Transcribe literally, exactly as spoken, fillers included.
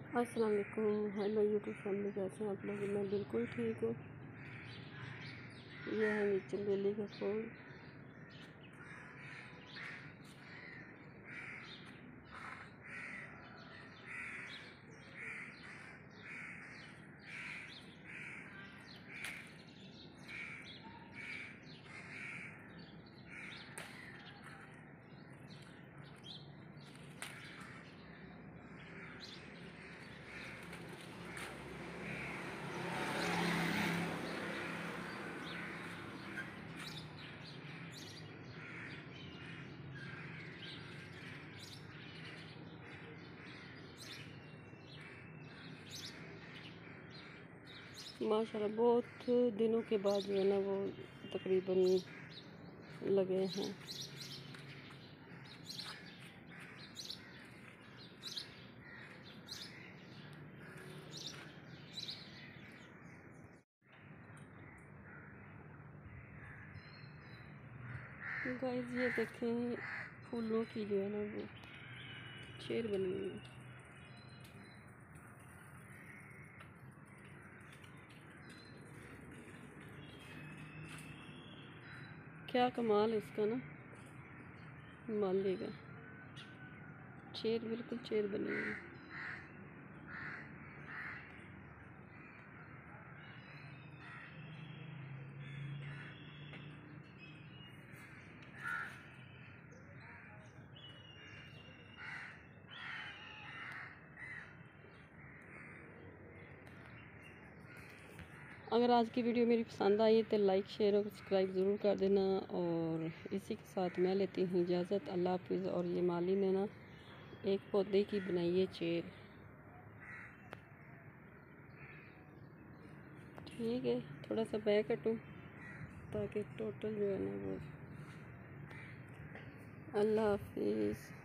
अस्सलाम वालेकुम। Hello YouTube family, कैसे हैं आप लोग? मैं बिल्कुल ठीक हूँ। यह है नीचे लिली का फूल। माशाल्लाह बहुत दिनों के बाद जो है ना वो तकरीबन लगे हैं। गाइस ये देखें, फूलों की जो है ना वो शेर बनी हुई है। क्या कमाल है इसका ना, माली का शेर, बिल्कुल शेर बनी हुई है। अगर आज की वीडियो मेरी पसंद आई तो लाइक शेयर और सब्सक्राइब ज़रूर कर देना। और इसी के साथ मैं लेती हूँ इजाज़त। अल्लाह हाफिज़। और ये माली ने ना एक पौधे की बनाई है चेयर। ठीक है, थोड़ा सा बैक कटूँ ताकि टोटल जो है ना वो। अल्लाह हाफिज़।